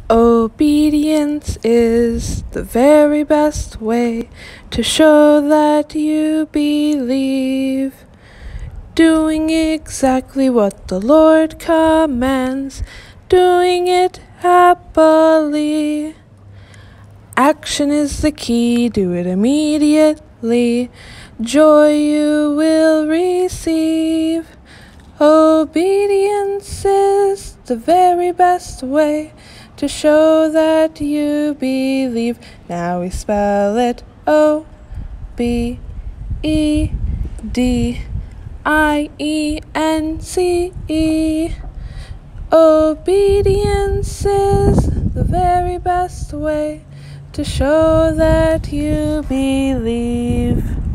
Obedience is the very best way to show that you believe. Doing exactly what the Lord commands, doing it happily. Action is the key, do it immediately. Joy you will receive. Obedience is the very best way to show that you believe. Now we spell it O-B-E-D-I-E-N-C-E. Obedience is the very best way to show that you believe.